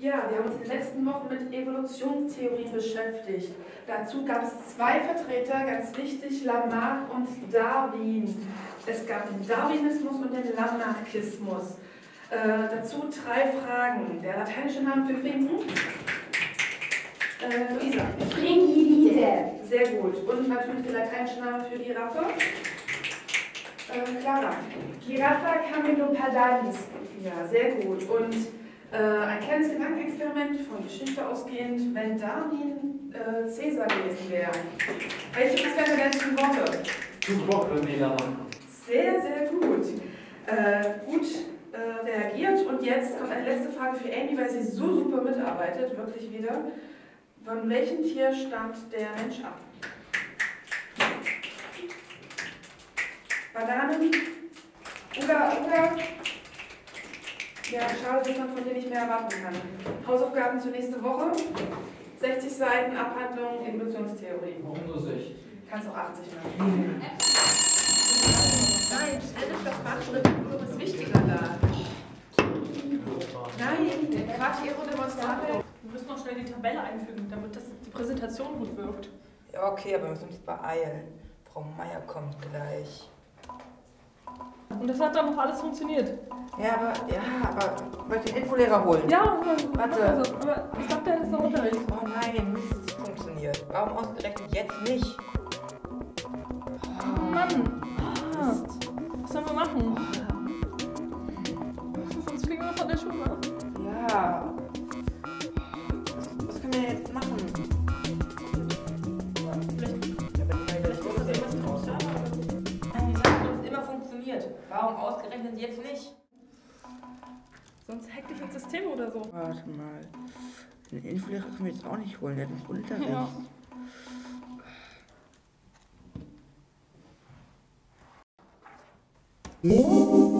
Ja, wir haben uns in den letzten Wochen mit Evolutionstheorien beschäftigt. Dazu gab es zwei Vertreter, ganz wichtig, Lamarck und Darwin. Es gab den Darwinismus und den Lamarckismus. Dazu drei Fragen. Der lateinische Name für Finken? Luisa. Frigidite. Sehr gut. Und natürlich der lateinische Name für Giraffe? Clara. Giraffa camelopardalis. Ja, sehr gut. Und ein kleines Gedankenexperiment von Geschichte ausgehend, wenn Darwin Cäsar gewesen wäre. Was wären die letzten Worte? Sehr, sehr gut. Gut reagiert. Und jetzt kommt eine letzte Frage für Amy, weil sie so super mitarbeitet, wirklich wieder. Von welchem Tier stammt der Mensch ab? Bananen? Uga? Ja, schade, dass man von dir nicht mehr erwarten kann. Hausaufgaben zur nächsten Woche. 60 Seiten Abhandlung Evolutionstheorie. Warum nur 60? Kannst auch 80 machen. Nein, ständischer Fachschrift ist wichtiger da. Nein, Quartiero-Demonstrator. Wir müssen noch schnell die Tabelle einfügen, damit die Präsentation gut wirkt. Ja, okay, aber wir müssen uns beeilen. Frau Meier kommt gleich. Und das hat dann noch alles funktioniert. Ja, aber wollt den Infolehrer holen? Ja, Warte. Also, aber ich dachte, der ist noch Unterricht. Oh nein, Mist, es funktioniert. Warum ausgerechnet jetzt nicht? Oh Mann. Was sollen wir machen? Sonst fliegen wir von der Schule. Ja. Was können wir jetzt machen? Nein, wir sagen, dass es immer funktioniert. Warum ausgerechnet jetzt nicht? Sonst hack dich ins System oder so. Warte mal. Den Infolehrer können wir jetzt auch nicht holen, der hat uns Unterricht. Ja.